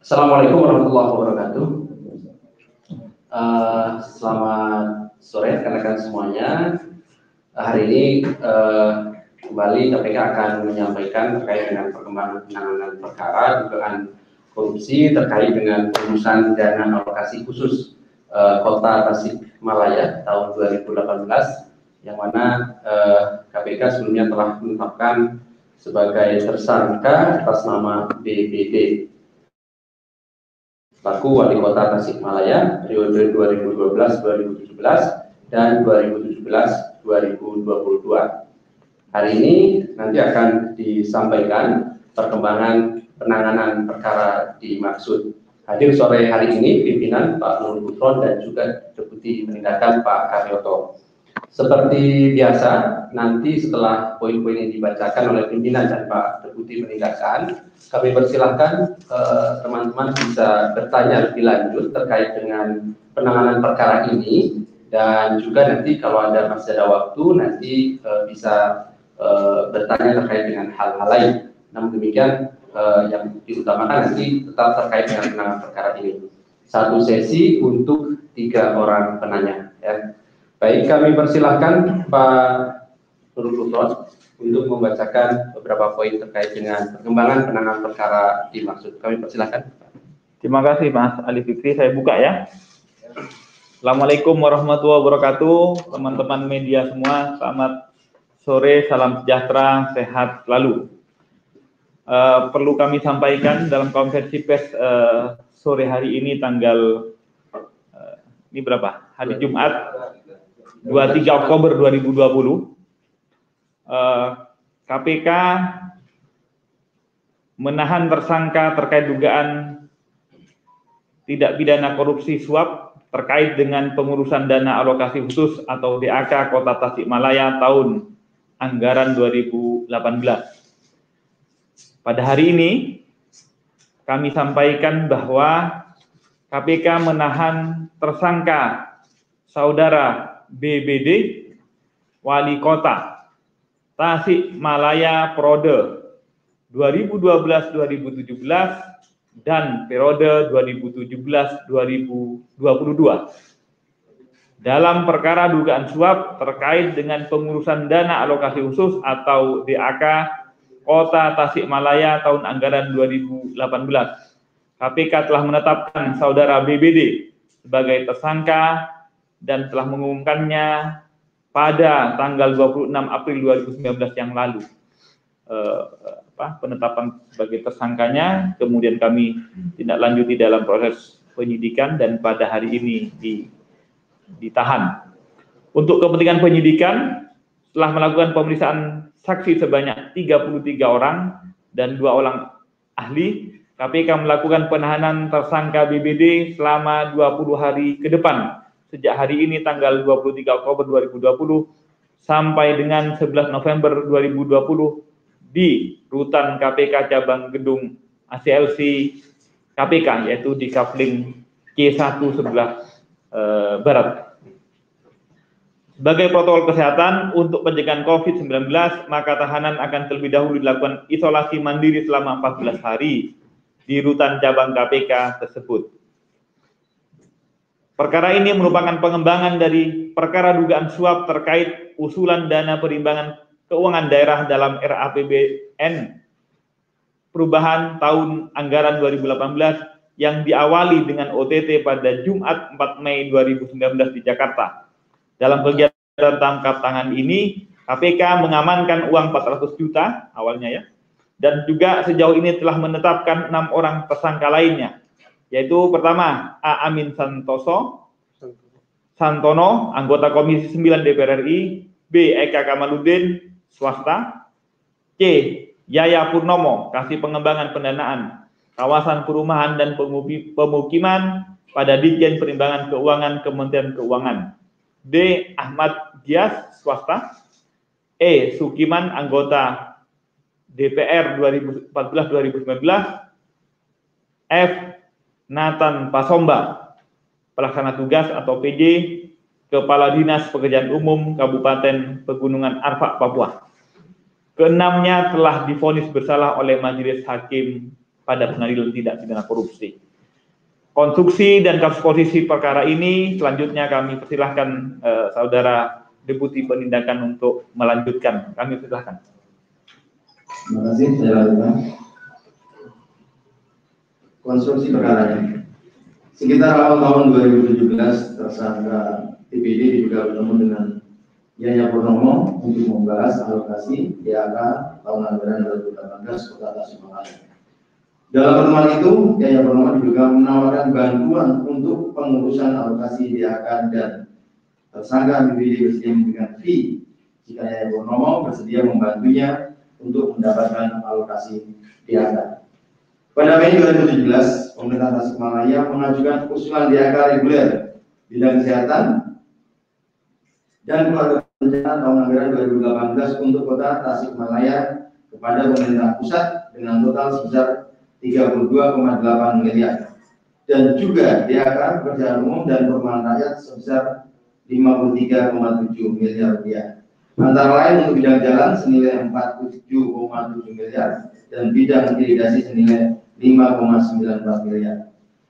Assalamualaikum warahmatullahi wabarakatuh. Selamat sore rekan-rekan semuanya. Hari ini kembali KPK akan menyampaikan terkait dengan perkembangan penanganan perkara dugaan korupsi terkait dengan pengurusan dana alokasi khusus Kota Tasikmalaya tahun 2018, yang mana KPK sebelumnya telah menetapkan sebagai tersangka atas nama BBD selaku Wali Kota Tasikmalaya periode 2012-2017 dan 2017-2022. Hari ini nanti akan disampaikan perkembangan penanganan perkara dimaksud. Hadir sore hari ini pimpinan Pak Nur Gufron dan juga Deputi Penindakan Pak Karyoto. Seperti biasa, nanti setelah poin-poin yang dibacakan oleh pimpinan dan Pak Deputi Penindakan, kami persilahkan teman-teman bisa bertanya lebih lanjut terkait dengan penanganan perkara ini, dan juga nanti kalau masih ada waktu nanti bisa bertanya terkait dengan hal-hal lain. Namun demikian yang diutamakan nanti tetap terkait dengan penanganan perkara ini. Satu sesi untuk 3 orang penanya. Ya. Baik, kami persilahkan Pak Nur Gufron untuk membacakan beberapa poin terkait dengan perkembangan penanganan perkara dimaksud. Kami persilahkan. Terima kasih Mas Ali Fikri, saya buka ya. Assalamualaikum warahmatullahi wabarakatuh, teman-teman media semua, selamat sore, salam sejahtera, sehat selalu. Perlu kami sampaikan dalam konferensi pers sore hari ini tanggal ini berapa? Hari Jumat 23 Oktober 2020. KPK menahan tersangka terkait dugaan tidak pidana korupsi suap terkait dengan pengurusan dana alokasi khusus atau DAK Kota Tasikmalaya tahun anggaran 2018. Pada hari ini kami sampaikan bahwa KPK menahan tersangka saudara BBD Wali Kota Tasikmalaya periode 2012-2017 dan periode 2017-2022 dalam perkara dugaan suap terkait dengan pengurusan dana alokasi khusus atau DAK Kota Tasikmalaya tahun anggaran 2018. KPK telah menetapkan saudara BBD sebagai tersangka dan telah mengumumkannya pada tanggal 26 April 2019 yang lalu. Penetapan sebagai tersangkanya, kemudian kami tindak lanjuti dalam proses penyidikan dan pada hari ini ditahan. Untuk kepentingan penyidikan, setelah melakukan pemeriksaan saksi sebanyak 33 orang dan 2 orang ahli, KPK melakukan penahanan tersangka BBD selama 20 hari ke depan, sejak hari ini tanggal 23 Oktober 2020 sampai dengan 11 November 2020 di Rutan KPK Cabang Gedung ACLC KPK, yaitu di Kafling C1 sebelah barat. Sebagai protokol kesehatan untuk pencegahan COVID-19, maka tahanan akan terlebih dahulu dilakukan isolasi mandiri selama 14 hari di Rutan Cabang KPK tersebut. Perkara ini merupakan pengembangan dari perkara dugaan suap terkait usulan dana perimbangan keuangan daerah dalam RAPBN perubahan tahun anggaran 2018 yang diawali dengan OTT pada Jumat 4 Mei 2019 di Jakarta. Dalam kegiatan tangkap tangan ini, KPK mengamankan uang 400 juta awalnya ya, dan juga sejauh ini telah menetapkan 6 orang tersangka lainnya, yaitu pertama A. Amin Santono, anggota Komisi 9 DPR RI, B. Eka Kamaludin, swasta, C. Yaya Purnomo, Kasih Pengembangan Pendanaan, Kawasan Perumahan dan Pemukiman pada Ditjen Perimbangan Keuangan Kementerian Keuangan, D. Ahmad Gias, swasta, E. Sukiman, anggota DPR 2014-2019, F. Nathan Pasomba, pelaksana tugas atau PJ, Kepala Dinas Pekerjaan Umum Kabupaten Pegunungan Arfak, Papua. Keenamnya telah divonis bersalah oleh Majelis Hakim pada pengadilan tindak pidana korupsi. Konstruksi dan kasus posisi perkara ini selanjutnya kami persilahkan Saudara Deputi Penindakan untuk melanjutkan. Kami persilahkan. Terima kasih, saya lanjutkan. Konstruksi perkaranya. Sekitar awal tahun 2017, tersangka TPD diduga bertemu dengan Yaya Purnomo untuk membahas alokasi DAK tahun anggaran 2018 Kota Tasikmalaya. Dalam pertemuan itu, Yaya Purnomo juga menawarkan bantuan untuk pengurusan alokasi DAK dan tersangka BPD bersedia memberikan fee jika Yaya Purnomo bersedia membantunya untuk mendapatkan alokasi DAK. Pada Mei 2017, pemerintah Tasikmalaya mengajukan usulan DAK reguler bidang kesehatan dan keluarga berencana tahun anggaran 2018 untuk Kota Tasikmalaya kepada pemerintah pusat dengan total sebesar 32,8 miliar dan juga DAK pekerjaan umum dan perumahan rakyat sebesar 53,7 miliar rupiah. Antara lain untuk bidang jalan senilai 47,7 miliar dan bidang irigasi senilai 5,94 miliar.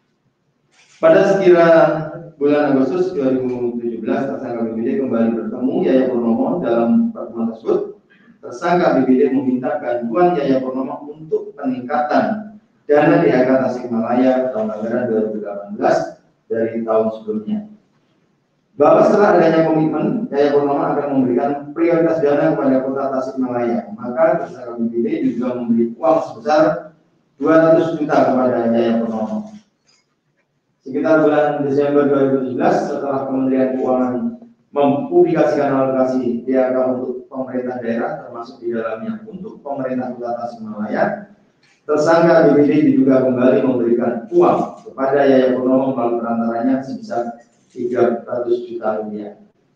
Pada sekira bulan Agustus 2017, tersangka BPD kembali bertemu Yaya Purnomo. Dalam pertemuan tersebut, tersangka BPD meminta bantuan Yaya Purnomo untuk peningkatan dana DAK Tasikmalaya tahun anggaran 2018 dari tahun sebelumnya. Bahwa setelah adanya komitmen, Yaya Purnomo akan memberikan prioritas dana kepada Kota Tasikmalaya, maka tersangka BPD juga memberi uang sebesar 200 juta kepada Yaya Purnomo. Sekitar bulan Desember 2017, setelah Kementerian Keuangan mempublikasikan alokasi DAK untuk pemerintah daerah, termasuk di dalamnya untuk pemerintah Kota Tasikmalaya, tersangka BPD diduga kembali memberikan uang kepada Yaya Purnomo melalui perantaranya sebesar 300 juta rupiah.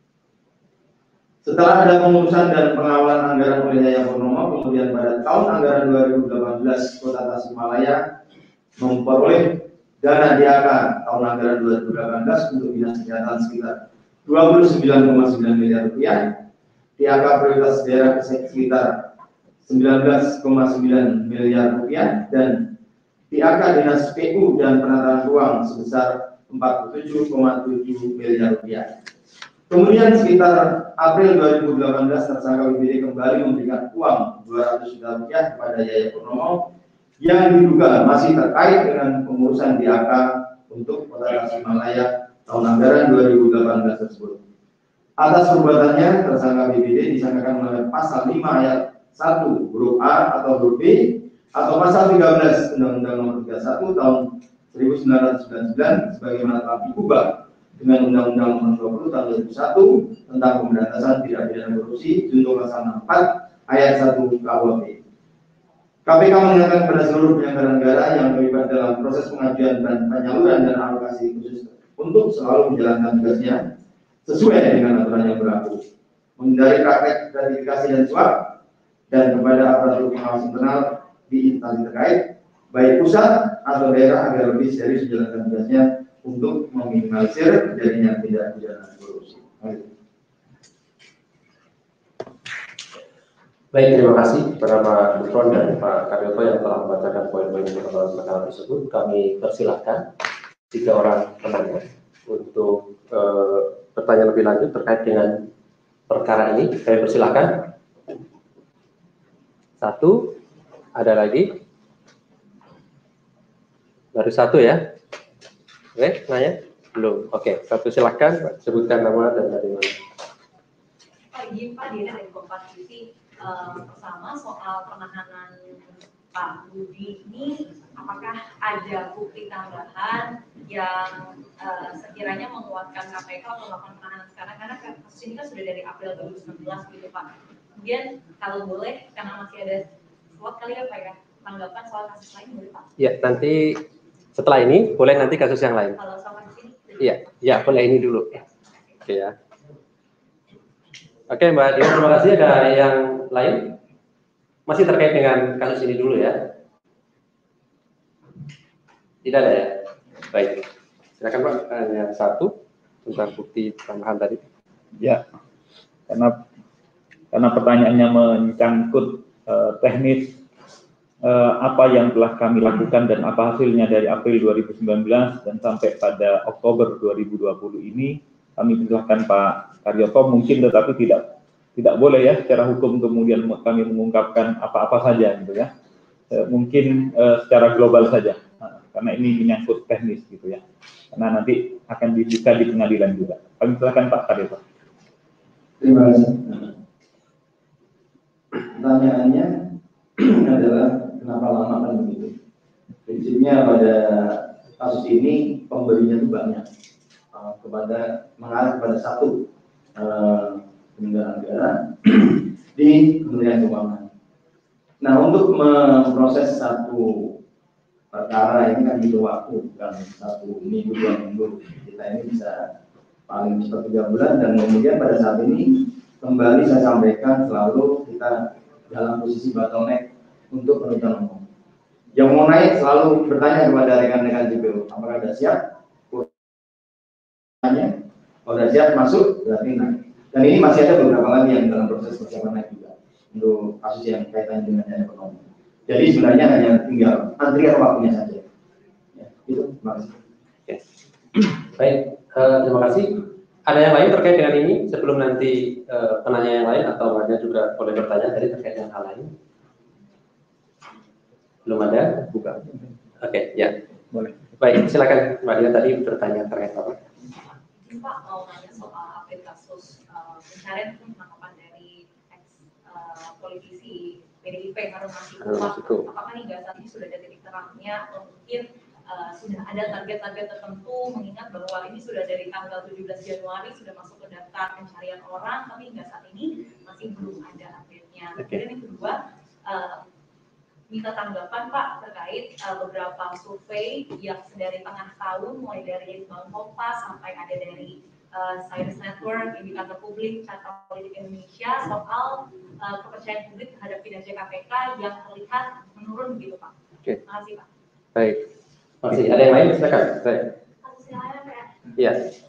Setelah ada pengurusan dan pengawalan anggaran oleh Yaya Purnomo, kemudian pada tahun anggaran 2018 Kota Tasikmalaya memperoleh dana DAK tahun anggaran 2018 untuk dinas kesehatan sekitar 29,9 miliar rupiah, DAK prioritas daerah sekitar 19,9 miliar rupiah, dan DAK dinas PU dan penataan ruang sebesar 47,7 miliar rupiah. Kemudian sekitar April 2018, tersangka BPD kembali memberikan uang 200 juta rupiah kepada Yaya Purnomo yang diduga masih terkait dengan pengurusan DAK untuk Kota Tasikmalaya tahun anggaran 2018 tersebut. Atas perbuatannya, tersangka BPD disangkakan melanggar pasal 5 ayat 1 huruf A atau huruf B atau pasal 13 Undang-Undang Nomor 31 tahun 1999 sebagaimana telah diubah dengan Undang-Undang Nomor 20 tahun 2001 tentang pemberantasan tindak pidana korupsi junto pasal 4 ayat 1 KUHP. KPK mengingatkan kepada seluruh penyelenggara negara yang terlibat dalam proses pengajuan dan penyaluran dan alokasi khusus untuk selalu menjalankan tugasnya sesuai dengan aturan yang berlaku, menghindari praktek gratifikasi dan suap, dan kepada aparatur pengawas internal di instansi terkait, baik pusat atau daerah, agar lebih serius menjalankan tugasnya untuk meminimalisir terjadinya tindak pidana korupsi. Baik, terima kasih kepada Pak Gufron dan Pak Karyoto yang telah membacakan poin-poin perkara tersebut. Kami persilahkan 3 orang penanya untuk bertanya lebih lanjut terkait dengan perkara ini. Kami persilahkan. 1, ada lagi? Baru 1 ya? Oke, nanya? Belum. Oke, 1 silahkan, sebutkan nama dan dari mana. Pagi, Pak Dina dari Kompas TV. Pertama soal penahanan Pak Budi ini, apakah ada bukti tambahan yang sekiranya menguatkan KPK untuk melakukan penahanan sekarang, karena kasus ini kan sudah dari April 2019 gitu Pak. Kemudian kalau boleh, karena masih ada slot kali ya Pak ya, tanggapan soal kasus lain boleh Pak? Ya, nanti setelah ini boleh nanti kasus yang lain. Kalau soal kasus ini? Iya, boleh ini dulu. Oke ya. Oke Mbak Dia, terima kasih. Ada yang lain? Masih terkait dengan kasus ini dulu ya? Tidak ada ya? Baik. Silakan Pak, hanya 1 tentang bukti tambahan tadi. Ya, karena pertanyaannya menyangkut teknis apa yang telah kami lakukan dan apa hasilnya dari April 2019 dan sampai pada Oktober 2020 ini. Kami persilahkan Pak Karyoto mungkin, tetapi tidak boleh ya secara hukum kemudian kami mengungkapkan apa-apa saja gitu ya. Mungkin secara global saja, karena ini menyangkut teknis gitu ya. Karena nanti akan dibuka di pengadilan juga. Kami silakan Pak Karyoto. Terima kasih. Pertanyaannya adalah kenapa lama kan begitu? Prinsipnya pada kasus ini pemberinya itu banyak, mengarah kepada satu penyelenggara negara di Kementerian Keuangan. Nah, untuk memproses satu perkara ini kan butuh waktu, bukan 1 minggu 2 minggu. Kita ini bisa paling cepat 3 bulan, dan kemudian pada saat ini kembali saya sampaikan selalu kita dalam posisi bottleneck untuk penuntutan umum. Yang mau naik selalu bertanya kepada rekan-rekan JPU, apakah sudah siap? Kalau sudah siap masuk berarti naik. Dan ini masih ada beberapa lagi yang dalam proses persiapan naik juga untuk kasus yang kaitannya dengan dana ekonomi. Jadi sebenarnya hanya tinggal antrian waktunya saja. Ya, itu. Terima kasih. Oke. Baik, terima kasih. Ada yang lain terkait dengan ini sebelum nanti penanya yang lain, atau ada juga boleh bertanya tadi terkait dengan hal lain? Belum ada? Buka. Oke, ya. Boleh. Baik, silakan Mbak Dia tadi bertanya terkait apa? Pak mau nanya soal update kasus pencarian penangkapan dari politisi PDIP Harun Masiku. Apakah hingga saat ini sudah ada titik terangnya, atau mungkin sudah ada target-target tertentu, mengingat bahwa ini sudah dari tanggal 17 Januari sudah masuk ke daftar pencarian orang, tapi hingga saat ini masih belum ada update-nya. Kemudian yang kedua, minta tanggapan Pak terkait beberapa survei yang dari tengah tahun, mulai dari Bank Kompas sampai ada dari Cyrus Network, Indikator Publik, Carta Politik Indonesia, soal kepercayaan publik terhadap kinerja KPK yang terlihat menurun begitu Pak. Oke. Terima kasih Pak. Baik. Masih ada yang lain? Silakan. Silakan Pak. Iya.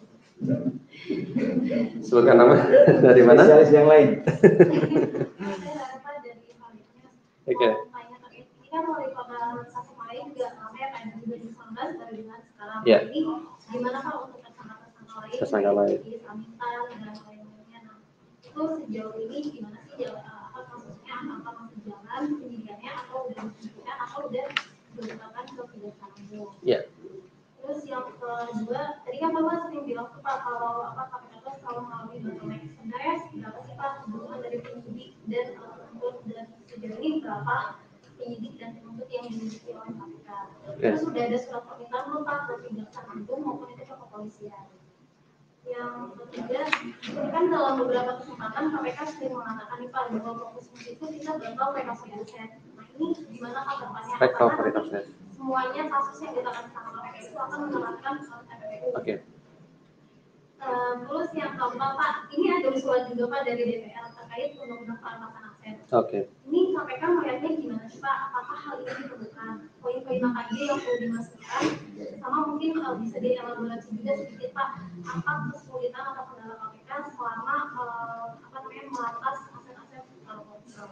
Sebutkan nama dari mana? Spesialis yang lain. Saya Pak dari Indonesia. Oke. Ini kan mulai pada satu kemarin juga namanya kan 2019 baru dengan sekarang. Iya. Jadi gimana Pak untuk tersangka lain? Di Samintan dan lain-lainnya. Nah, itu sejauh ini gimana sih apa kasusnya, apa masih jalan penyidikannya, atau udah dihentikan, atau udah dilakukan ke kejaksaan umum? Iya. Terus yang kedua, tadi kan Bapak sering bilang tuh Pak kalau KPK itu selalu mengalami bottleneck. Sebenarnya berapa sih Pak kebutuhan dari penyidik dan penuntut, dan sejauh ini berapa penyidik dan penuntut yang dimiliki oleh KPK? Terus sudah ada surat permintaan belum Pak ke kejaksaan agung maupun itu ke kepolisian? Yang ketiga, ini kan dalam beberapa kesempatan KPK sering mengatakan nih Pak bahwa fokusnya itu kita bakal recovery aset. Nah ini gimana Pak depannya? Recovery aset. Semuanya kasus yang ditangani sama KPK itu akan menerapkan TPPU. Oke. Terus yang keempat Pak, ini ada usulan juga Pak dari DPR terkait undang-undang perampasan aset. Oke. Ini KPK melihatnya gimana sih Pak? Apakah hal ini diperlukan? Poin-poin apa aja yang perlu dimasukkan? Sama mungkin bisa dielaborasi juga sedikit Pak, apa kesulitan atau kendala KPK selama merampas aset-aset koruptor.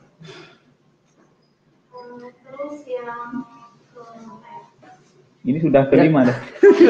Terus yang ini sudah kelima dah.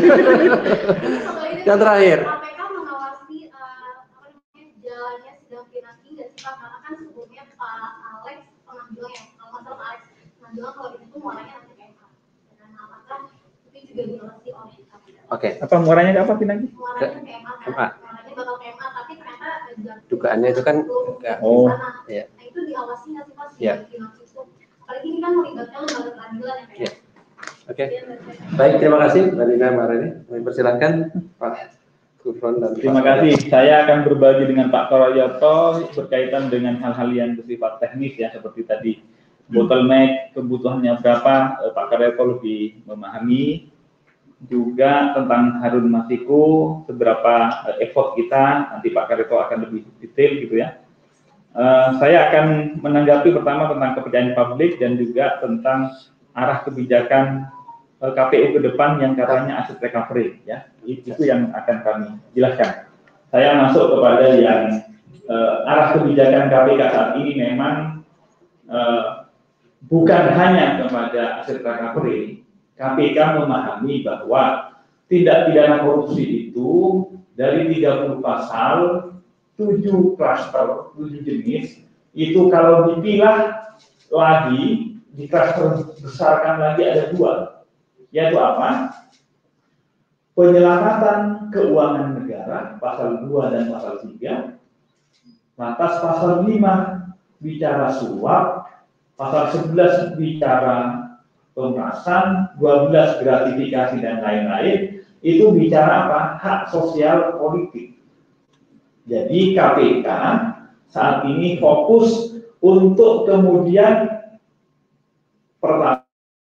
Yang terakhir. KPK mengawasi jalannya sidang pinangki nggak sih Pak? Karena kan sebelumnya Pak Alex pernah bilang ya, kalau masalah Pak Alex pernah bilang kalau itu muaranya nanti ke MK. Dan apakah itu juga diawasi oleh KPK? Oke. Apa muaranya ke apa pinangki? Muaranya ke MK. Muaranya bakal ke MK, tapi ternyata dugaannya itu kan enggak. Oh. Iya. Nah itu diawasi nggak sih Pak Iya. sidang pinangki itu? Apalagi ini kan melibatkan lembaga peradilan ya Pak. Iya. Oke. Baik, terima kasih Mbak Dina Marani. Kami persilakan Pak Gufron dan Terima kasih. Saya akan berbagi dengan Pak Karyoto berkaitan dengan hal-hal yang bersifat teknis ya, seperti tadi bottleneck, kebutuhannya berapa, Pak Karyoto lebih memahami. Juga tentang Harun Masiku, seberapa effort kita, nanti Pak Karyoto akan lebih detail gitu ya. Saya akan menanggapi pertama tentang kepercayaan publik dan juga tentang arah kebijakan KPU ke depan yang katanya aset recovery ya. Itu yang akan kami jelaskan. Saya masuk kepada yang arah kebijakan KPK saat ini memang bukan hanya kepada aset recovery, KPK memahami bahwa tindak pidana korupsi itu dari 30 pasal, 7 klaster, 7 jenis, itu kalau dipilah lagi, di klaster besarkan lagi ada 2, yaitu apa? Penyelamatan keuangan negara, pasal 2 dan pasal 3, lantas pasal 5 bicara suap, pasal 11 bicara pemerasan, 12 gratifikasi dan lain-lain, itu bicara apa? Hak sosial politik. Jadi KPK saat ini fokus untuk kemudian pertama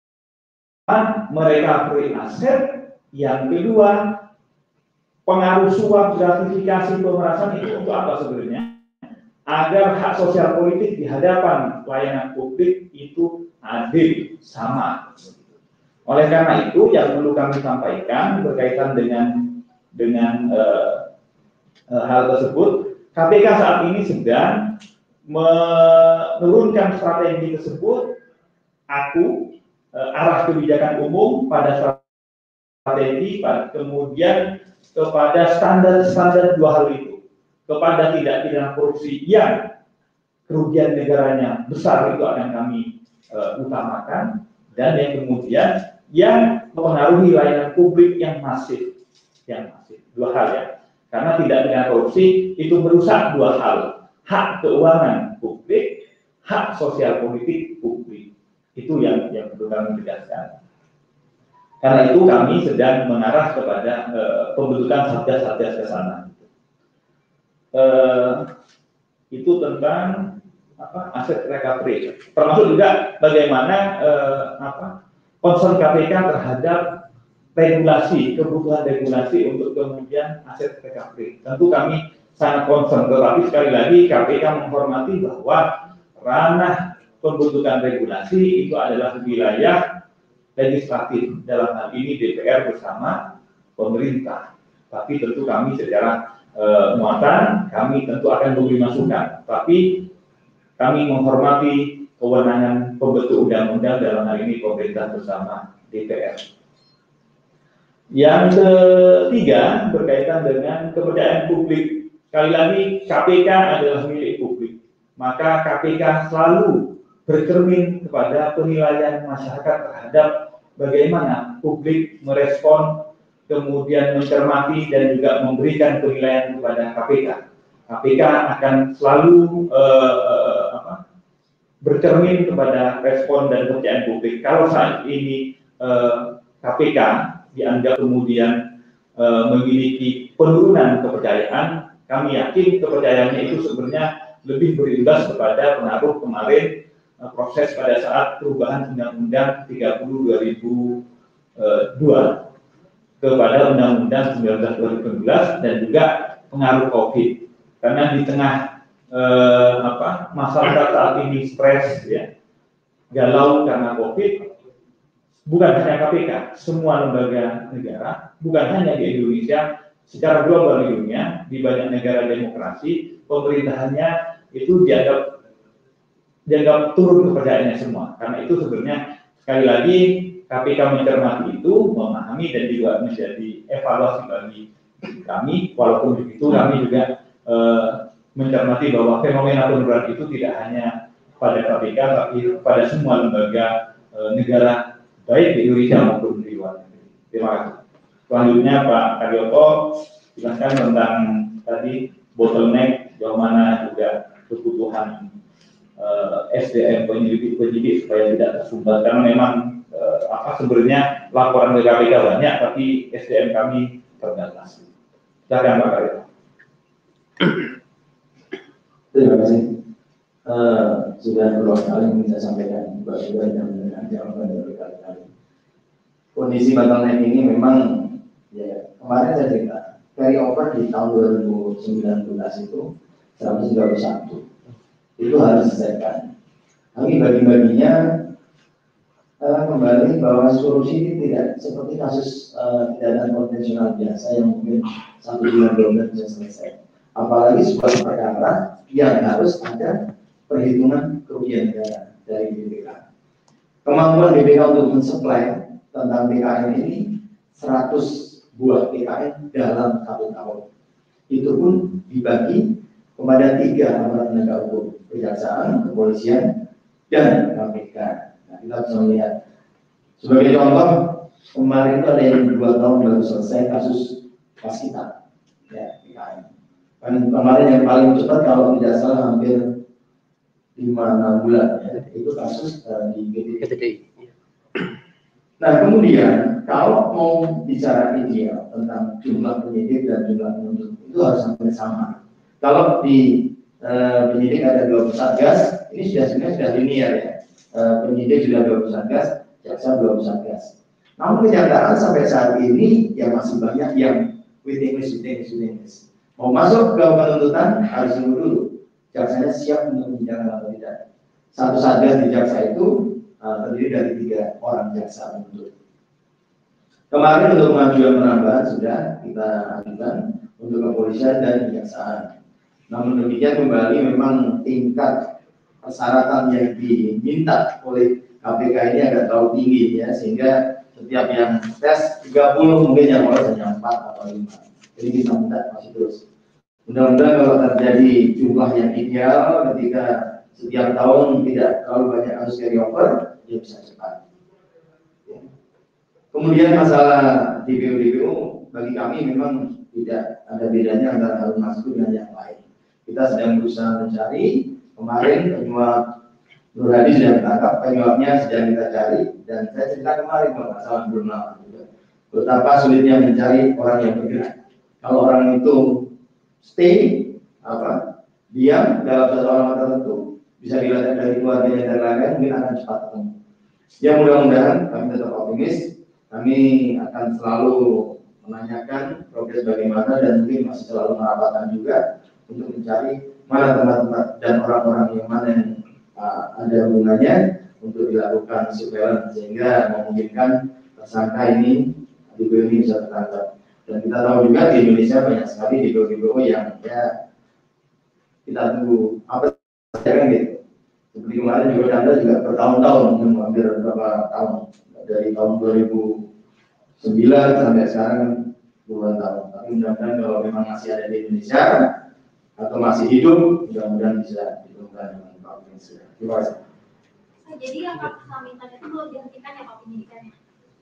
mereka beri aset, yang kedua pengaruh suap, gratifikasi, pemerasan itu untuk apa sebenarnya? Agar hak sosial politik di hadapan pelayanan publik itu adil, sama. Oleh karena itu, yang perlu kami sampaikan berkaitan dengan hal tersebut, KPK saat ini sedang menurunkan strategi tersebut, arah kebijakan umum pada strategi, kemudian kepada standar-standar 2 hal itu. Kepada tidak pidana korupsi yang kerugian negaranya besar itu akan kami utamakan, dan yang kemudian yang mempengaruhi layanan publik yang masif, 2 hal ya, karena tidak pidana korupsi itu merusak 2 hal, hak keuangan publik, hak sosial politik publik, itu yang perlu kami tegaskan. Karena itu kami sedang mengarah kepada pembentukan satgas-satgas ke sana. Itu tentang aset recovery, termasuk juga bagaimana concern KPK terhadap regulasi, kebutuhan regulasi untuk kemudian aset recovery. Tentu kami sangat concern, tetapi sekali lagi KPK menghormati bahwa ranah pembentukan regulasi itu adalah wilayah legislatif, dalam hal ini DPR bersama pemerintah. Tapi tentu kami secara muatan, kami tentu akan memberi masukan, tapi kami menghormati kewenangan pembentuk undang-undang, dalam hal ini pemerintah bersama DPR. Yang ketiga berkaitan dengan kepercayaan publik. Sekali lagi KPK adalah milik publik, maka KPK selalu bercermin kepada penilaian masyarakat terhadap bagaimana publik merespon, kemudian mencermati dan juga memberikan penilaian kepada KPK. KPK akan selalu bercermin kepada respon dan kepercayaan publik. Kalau saat ini KPK dianggap kemudian memiliki penurunan kepercayaan, kami yakin kepercayaannya itu sebenarnya lebih berimbas kepada pengaruh kemarin proses pada saat perubahan Undang-Undang 30/2002 kepada Undang-Undang 19/2011 dan juga pengaruh COVID. Karena di tengah masyarakat saat ini stres, ya, galau karena COVID, bukan hanya KPK, semua lembaga negara, bukan hanya di Indonesia, secara global di dunia, di banyak negara demokrasi, pemerintahannya itu dianggap turun kepercayaannya semua. Karena itu sebenarnya sekali lagi KPK mencermati itu, memahami dan juga menjadi evaluasi bagi kami. Walaupun begitu kami juga mencermati bahwa fenomena penurunan itu tidak hanya pada KPK, tapi pada semua lembaga negara, baik di Indonesia maupun di luar negeri. Terima kasih. Selanjutnya Pak Karyoto, silakan tentang tadi bottleneck, sejauh mana juga kebutuhan SDM penyidik supaya tidak tersumbat, karena memang sebenarnya laporan dari KPK banyak, tapi SDM kami terbatas. Silakan Pak Karyoto. Terima kasih. Sudah beberapa kali yang saya sampaikan juga yang mendengar jawaban dari kali-kali. Kondisi bottleneck ini memang, ya, kemarin saya cerita carry over di tahun 2019 itu 131 itu harus diselesaikan. Kami bagi-baginya kembali bahwa korupsi ini tidak seperti kasus pidana konvensional biasa yang mungkin 1 bulan 2 bulan bisa selesai. Apalagi sebuah perkara yang harus ada perhitungan kerugian negara dari BPK. Kemampuan BPK untuk mensuplai tentang PKN ini 100 buah PKN dalam 1 tahun. Itu pun dibagi kepada 3 aparat penegak hukum, kejaksaan, kepolisian, dan KPK. Nah, kita bisa melihat. Sebagai contoh, kemarin itu ada yang 2 tahun baru selesai kasus waskita, ya PKN. Kan kemarin yang paling cepat kalau tidak salah hampir 5-6 bulan, ya, itu kasus di GTDI. Nah, kemudian kalau mau bicara ideal tentang jumlah penyidik dan jumlah penuntut, itu harus sampai sama. Kalau di penyidik ada 20 satgas, ini sebenarnya sudah linear ya. Penyidik sudah 20 satgas, jaksa 20 satgas. Namun kenyataan sampai saat ini ya masih banyak yang waiting list. Mau masuk ke penuntutan harus tunggu dulu. Jaksanya siap untuk membicarakan atau tidak. Satu satgas di jaksa itu terdiri dari 3 orang jaksa penuntut. Kemarin untuk pengajuan penambahan sudah kita ajukan untuk kepolisian dan kejaksaan. Namun demikian kembali memang tingkat persyaratan yang diminta oleh KPK ini agak terlalu tinggi ya, sehingga setiap yang tes 30 mungkin yang lolos hanya 4 atau 5. Jadi kita minta masih terus. Mudah-mudahan kalau terjadi jumlah yang ideal ketika setiap tahun tidak terlalu banyak kasus carryover, dia bisa cepat. Ya. Kemudian masalah DPO bagi kami memang tidak ada bedanya antara Harun Masiku dengan yang lain. Kita sedang berusaha mencari. Kemarin penyuap Nur Hadi sudah ditangkap, penyuapnya sedang kita cari, dan saya cerita kemarin kalau masalah belum lama juga. Betapa sulitnya mencari orang yang bergerak. Kalau orang itu stay, diam dalam satu alamat tertentu, bisa dilihat dari keluarganya dan lain-lain, mungkin akan cepat ketemu. Ya mudah-mudahan kami tetap optimis, kami akan selalu menanyakan progres bagaimana dan mungkin masih selalu merapatkan juga untuk mencari mana tempat-tempat dan orang-orang yang mana yang ada hubungannya untuk dilakukan surveillance sehingga memungkinkan tersangka ini bisa tertangkap. Dan kita tahu juga di Indonesia banyak sekali DPO yang ya kita tunggu apa saja kan gitu. Seperti kemarin juga Anda juga bertahun-tahun, hampir beberapa tahun dari tahun 2009 sampai sekarang puluhan tahun. Tapi mudah-mudahan kalau memang masih ada di Indonesia atau masih hidup, mudah-mudahan bisa ditemukan dengan Pak Indonesia. Terima kasih. Jadi yang Pak minta itu belum dihentikan ya Pak penyidikannya?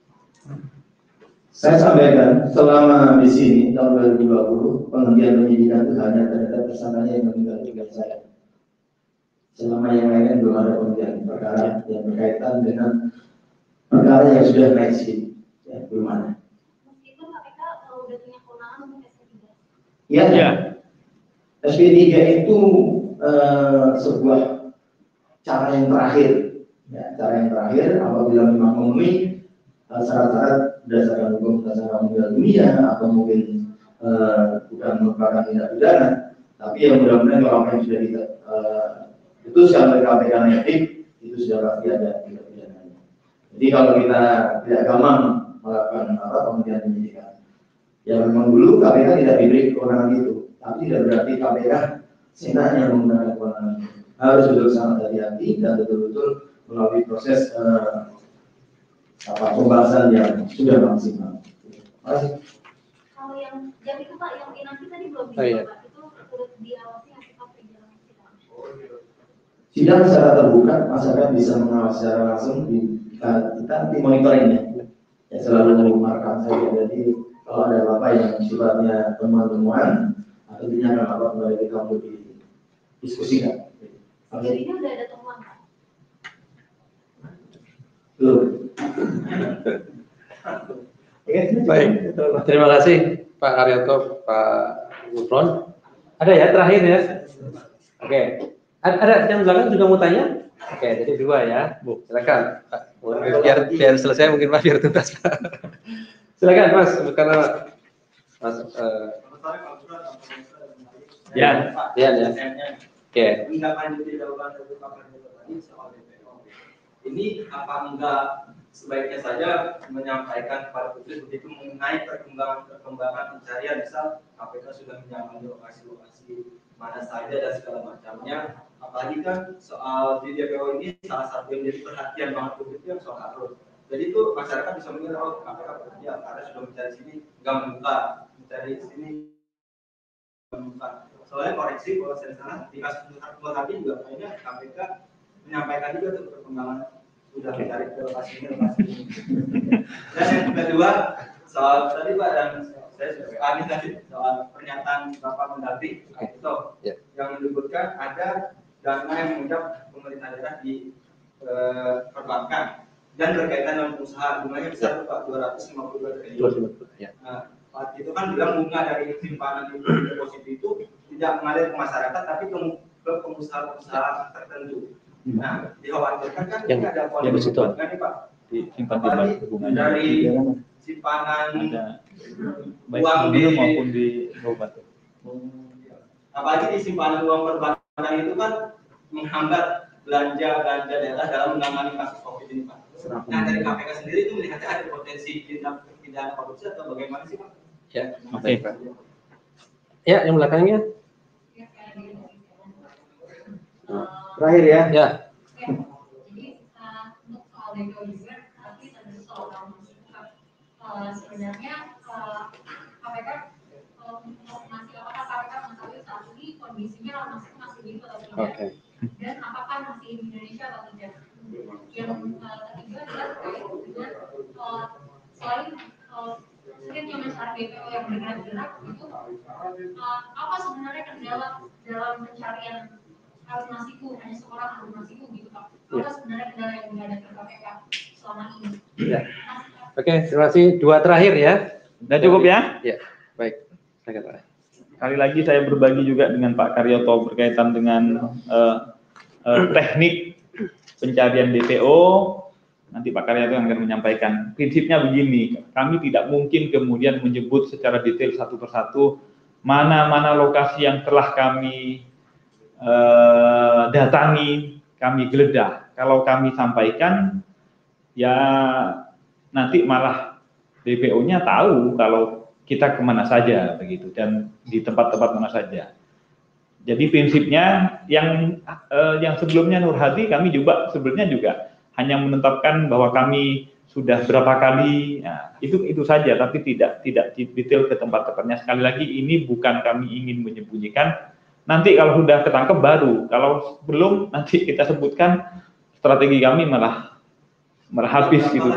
Saya sampaikan selama di sini tahun 2020 penghentian penyidikan itu hanya terhadap tersangkanya yang meninggal dunia saya. Selama yang lain belum ada penghentian perkara yang berkaitan dengan perkara yang sudah naik sini, ya, belum ada. Meskipun KPK kalau udah punya kewenangan untuk SP3. Iya. Ya. SP3 itu sebuah cara yang terakhir, ya, cara yang terakhir apabila memang memenuhi syarat-syarat berdasarkan hukum tersangka meninggal dunia atau mungkin bukan merupakan tindak pidana, tapi yang mudah-mudahan kalau apa yang sudah diputuskan oleh KPK etik itu sudah pasti ada tindak pidananya. Jadi kalau kita tidak gampang melakukan penghentian penyidikan, ya memang dulu KPK tidak diberi kewenangan itu, tapi tidak berarti KPK senangnya menggunakan kewenangan itu. Harus betul sangat hati-hati dan betul-betul melalui proses pembahasan yang sudah maksimal. Masih. Kalau yang itu Pak, yang inasi tadi belum dijawab, Pak. Itu turut diawasi hasil perjalanan sidang. Sidang secara terbuka, masyarakat bisa mengawasi secara langsung. Kita nanti monitoringnya. Ya selalu merekam saja. Jadi kalau ada apa-apa yang sifatnya temuan-temuan atau dinyatakan apa kepada kita untuk didiskusikan. Jadi ini udah ada temuan Pak? Belum. Baik, terima kasih Pak Haryanto, Pak Gufron. Ada ya terakhir ya? Oke, ada yang belakang juga mau tanya? Oke, jadi 2 ya, Bu. Silakan, Pak. Biar selesai mungkin Pak, biar tuntas Pak. Silakan Mas, bukan Mas. Ya. Oke. Tindak lanjut di jawaban dari Pak Haryanto tadi soal DPO. Ini apa enggak sebaiknya saja menyampaikan kepada publik begitu mengenai perkembangan pencarian, misal KPK sudah menyamai lokasi-lokasi mana saja dan segala macamnya. Apalagi kan soal di DPO ini salah satu yang jadi perhatian banget publik itu yang soal arus. Jadi itu masyarakat bisa mengira, oh KPK bekerja karena sudah mencari sini nggak membuka, mencari sini membuka. Soalnya koreksi bahwa saya sana di kasus tadi juga kayaknya KPK menyampaikan juga untuk perkembangan sudah mencari ke lokasi ini. Dan yang kedua soal tadi Pak, dan saya sudah kami tadi soal pernyataan Bapak Mendagri itu yang menyebutkan ada dana yang menunjang pemerintah daerah di perbankan dan berkaitan dengan usaha bunganya besar Pak 252 triliun. Nah, Pak itu kan bilang bunga dari simpanan itu deposito itu tidak mengalir ke masyarakat tapi ke pengusaha-pengusaha tertentu. Nah, dikhawatirkan kan ini ada kondisi bunga nih Pak. Disimpan di bunganya dari simpanan uang di maupun di kabupaten. Apalagi di simpanan uang perbankan itu kan menghambat belanja daerah dalam menangani kasus COVID ini Pak. Nah dari KPK sendiri itu melihatnya ada potensi tindak pidana korupsi atau bagaimana sih Pak? Ya, oke Pak. Ya, yang belakangnya. Terakhir ya. Ya. Jadi untuk soal DPO juga, tapi tadi soal sebenarnya KPK masih apakah KPK mengetahui saat ini kondisinya masih gitu atau tidak? Dan apakah masih di Indonesia atau tidak? Yang ketiga adalah terkait dengan selain sulitnya mencari DPO yang bergerak itu apa sebenarnya kendala dalam pencarian Harun Masiku, hanya seorang Harun Masiku gitu Pak? Apa sebenarnya kendala yang dihadapi KPK selama ini? Ya. Oke, terima kasih. Dua terakhir ya. Sudah cukup ya? Ya, baik. Sekali lagi saya berbagi juga dengan Pak Karyoto berkaitan dengan teknik pencarian DPO. Nanti Pak Karyoto yang akan menyampaikan. Prinsipnya begini, kami tidak mungkin kemudian menyebut secara detail satu persatu mana-mana lokasi yang telah kami datangi, kami geledah. Kalau kami sampaikan, ya nanti malah DPO-nya tahu kalau kita kemana saja begitu dan di tempat-tempat mana saja. Jadi prinsipnya yang sebelumnya Nur Hadi kami juga sebenarnya juga hanya menetapkan bahwa kami sudah berapa kali, ya, itu saja, tapi tidak detail ke tempat-tempatnya. Sekali lagi ini bukan kami ingin menyembunyikan. Nanti kalau sudah ketangkep baru, kalau belum nanti kita sebutkan strategi kami malah habis gitu.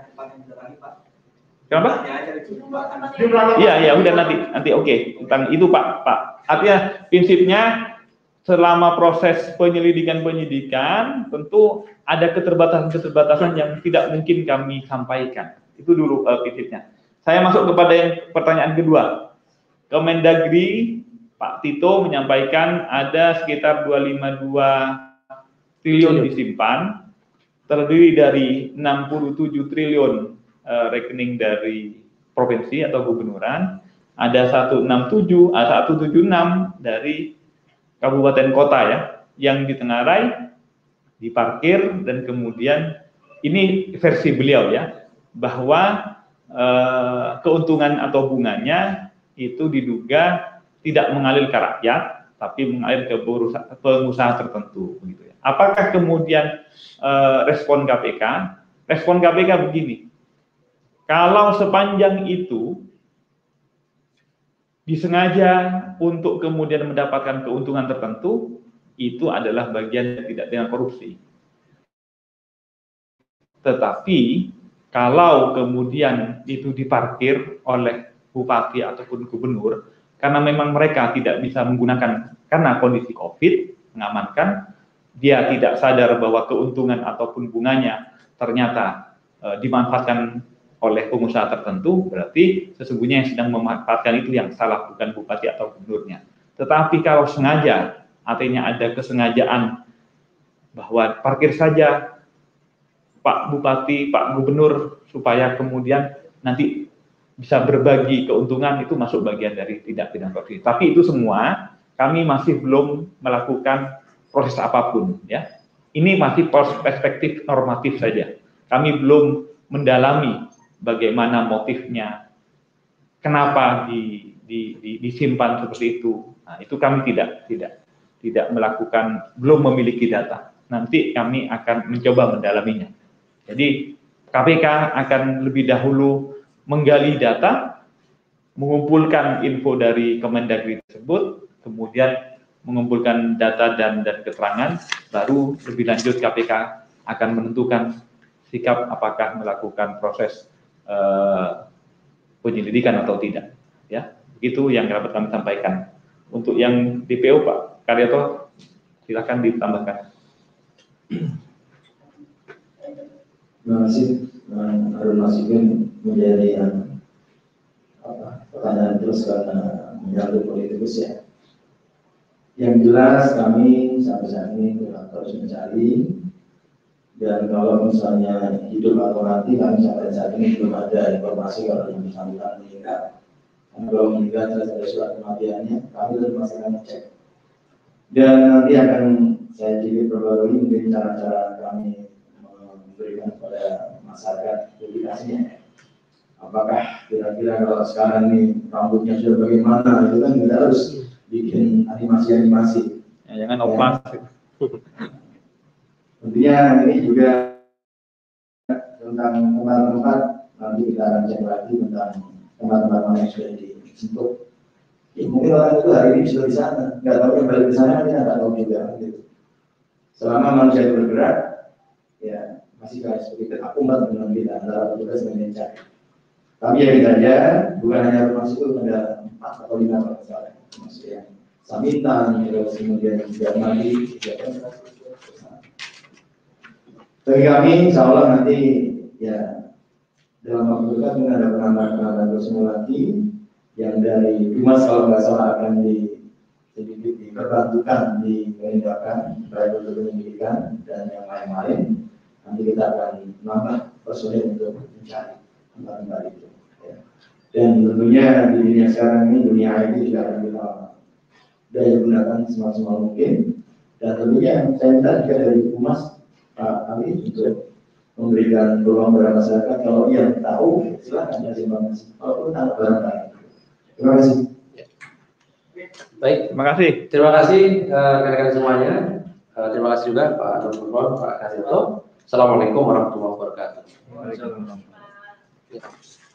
Kenapa? Iya, udah nanti oke. Tentang itu Pak. Artinya prinsipnya selama proses penyidikan tentu ada keterbatasan yang tidak mungkin kami sampaikan. Itu dulu prinsipnya. Saya masuk kepada yang pertanyaan kedua. Kemendagri Pak Tito menyampaikan ada sekitar 252 triliun disimpan, terdiri dari 67 triliun rekening dari provinsi atau gubernuran, ada 176 dari kabupaten kota ya, yang ditengarai, diparkir, dan kemudian ini versi beliau ya, bahwa keuntungan atau bunganya itu diduga tidak mengalir ke rakyat, tapi mengalir ke pengusaha tertentu. Begitu ya. Apakah kemudian respon KPK? Respon KPK begini, kalau sepanjang itu disengaja untuk kemudian mendapatkan keuntungan tertentu, itu adalah bagian tidak dengan korupsi. Tetapi kalau kemudian itu diparkir oleh bupati ataupun gubernur, karena memang mereka tidak bisa menggunakan karena kondisi COVID mengamankan, dia tidak sadar bahwa keuntungan ataupun bunganya ternyata dimanfaatkan oleh pengusaha tertentu, berarti sesungguhnya yang sedang memanfaatkan itu yang salah, bukan bupati atau gubernurnya. Tetapi kalau sengaja, artinya ada kesengajaan bahwa parkir saja Pak Bupati, Pak Gubernur, supaya kemudian nanti bisa berbagi keuntungan, itu masuk bagian dari tidak pidana korupsi. Tapi itu semua kami masih belum melakukan proses apapun ya. Ini masih perspektif normatif saja. Kami belum mendalami bagaimana motifnya, kenapa disimpan seperti itu. Nah, itu kami tidak melakukan, belum memiliki data. Nanti kami akan mencoba mendalaminya. Jadi KPK akan lebih dahulu menggali data, mengumpulkan info dari Kemendagri tersebut, kemudian mengumpulkan data dan keterangan, baru lebih lanjut KPK akan menentukan sikap apakah melakukan proses penyelidikan atau tidak. Ya, itu yang dapat kami sampaikan. Untuk yang DPO Pak Karyato, silakan ditambahkan. Terima kasih, Harun Masikin, menjadi pertanyaan terus karena menyangkut politikus ya. Yang jelas kami sampai saat ini terus mencari, dan kalau misalnya hidup atau mati, kami sampai saat ini belum ada informasi kalau yang bersangkutan meninggal. Kalau meninggal ada surat kematiannya, kami terus masih akan cek. Dan nanti akan saya jadi perbarui mungkin cara-cara kami memberikan kepada masyarakat publikasinya. Apakah kira-kira kalau sekarang ini rambutnya sudah bagaimana, itu kan kita harus bikin animasi-animasi. Ya, jangan opas. Tentunya ini juga tentang tempat-tempat, nanti kita akan cek lagi tentang tempat-tempat mana yang sudah disentuh. Ya, mungkin orang itu hari ini sudah di sana, nggak tahu yang balik ke sana, kita nggak tahu juga. Gitu. Selama manusia itu bergerak, ya masih kayak seperti akumbat dengan kita antara petugas dan mencari. Tapi yang kita aja bukan hanya rumah itu, ada 4 atau 5 orang misalnya, termasuk yang Samintan, terus kemudian juga mandi, bagi kami, insya Allah nanti ya dalam waktu dekat mungkin ada penambahan personel lagi yang dari Humas kalau nggak salah akan diperbantukan di penindakan, baik untuk penyelidikan dan yang lain-lain. Nanti kita akan menambah personel untuk mencari tempat-tempat itu. Ya. Dan tentunya di dunia sekarang ini, dunia IT juga akan kita daya gunakan semaksimal mungkin. Dan tentunya saya minta juga dari Humas Pak Ali untuk memberikan peluang kepada masyarakat. Kalau yang tahu, silakan kasih informasi. Kalau tahu barang-barang. Terima kasih. Baik, Terima kasih. terima kasih rekan-rekan semuanya. Terima kasih juga Pak Nurul, Pak Karyato. Assalamualaikum warahmatullahi wabarakatuh. Waalaikumsalam.